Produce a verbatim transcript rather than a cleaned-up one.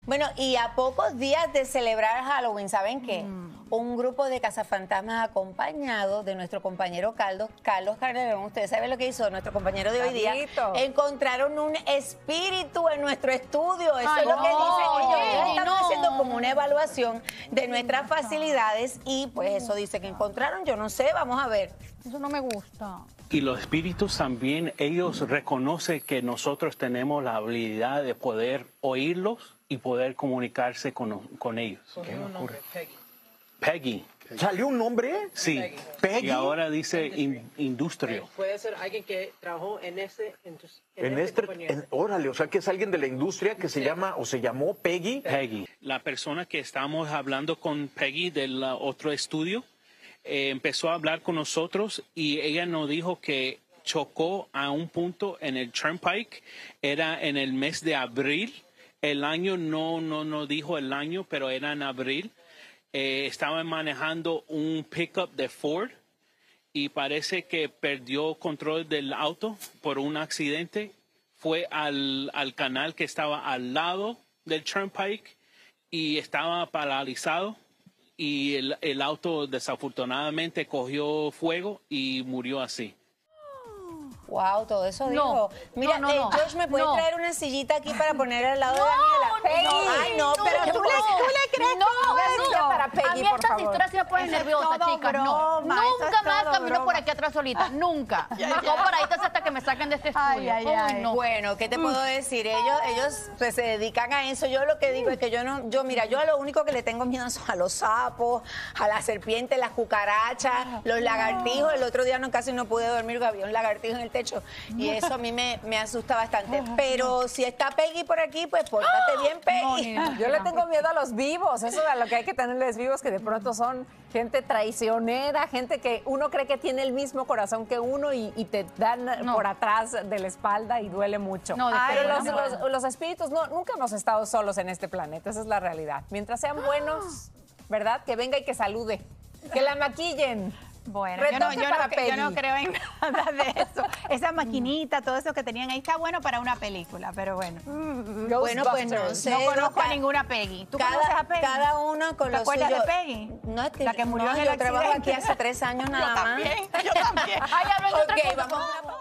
Bueno, y a pocos días de celebrar Halloween, ¿saben qué? Mm. Un grupo de cazafantasmas acompañado de nuestro compañero Carlos, Carlos Calderón. Ustedes saben lo que hizo nuestro compañero de hoy día. Carlito. Encontraron un espíritu en nuestro estudio. Eso Ay, es lo no, que dicen ellos. Ellos Jenny, están no. haciendo como una evaluación de nuestras facilidades y pues eso dice que encontraron. Yo no sé, vamos a ver. Eso no me gusta. Y los espíritus también, ellos reconocen que nosotros tenemos la habilidad de poder oírlos y poder comunicarse con, con ellos. ¿Qué ocurre? Peggy. ¿Salió un nombre? Sí. Peggy. Y ahora dice in, industrio. Puede ser alguien que trabajó en este en, en, En este este, compañía. en- órale, o sea que es alguien de la industria que se llama o se llamó Peggy. Peggy. La persona que estamos hablando con Peggy del uh, otro estudio eh, empezó a hablar con nosotros y ella nos dijo que chocó a un punto en el Turnpike. Era en el mes de abril. El año no, no, no dijo el año, pero era en abril. Eh, estaba manejando un pickup de Ford y parece que perdió control del auto por un accidente. Fue al, al canal que estaba al lado del Turnpike y estaba paralizado y el, el auto desafortunadamente cogió fuego y murió así. Wow, todo eso No, dijo. Mira, no, no, eh, no. Josh, ¿me puedes No. traer una sillita aquí para poner al lado No, de Daniela? no, Peggy. Ay, no, no, pero tú, no. le, tú le crees No, que una silla no. para Peggy, A mí por estas favor. historias sí me ponen Eso es nerviosa, todo chicas. No, broma, eso es nunca más todo camino broma. por aquí atrás solita. Nunca. Mejor por ahí hasta que me saquen de este estudio. Ay, ay, ay. no. Bueno, ¿qué te puedo decir? Ellos, ellos pues, se dedican a eso. Yo lo que digo es que yo no, yo mira, yo a lo único que le tengo miedo son a los sapos, a las serpientes, las cucarachas, los lagartijos. El otro día no casi no pude dormir porque había un lagartijo en el techo y eso a mí me, me asusta bastante. Pero si está Peggy por aquí, pues pórtate bien, Peggy. Yo le tengo miedo a los vivos, eso es a lo que hay que tenerles vivos, que de pronto son gente traicionera, gente que uno cree que tiene el mismo corazón que uno y, y te dan No. por atrás de la espalda y duele mucho. No, de Pero verdad, los, no. los- los espíritus, no, nunca hemos estado solos en este planeta, esa es la realidad. Mientras sean buenos, ¿verdad? Que venga y que salude, que la maquillen. Bueno, yo no, Retoque yo, para no, yo no Peggy. creo en nada de eso. Esa maquinita, todo eso que tenían ahí está bueno para una película, pero bueno. Bueno, pues no Ghostbusters. sé. No conozco a ca- ninguna Peggy. ¿Tú conoces Cada, a Peggy? cada uno con ¿Te lo acuerdas suyo. de Peggy? No, es que, La que murió no, en el yo trabajo aquí accidente. hace tres años nada Yo más. también, yo también. Ay, hablen de otra Ok, cosa. vamos a una pausa.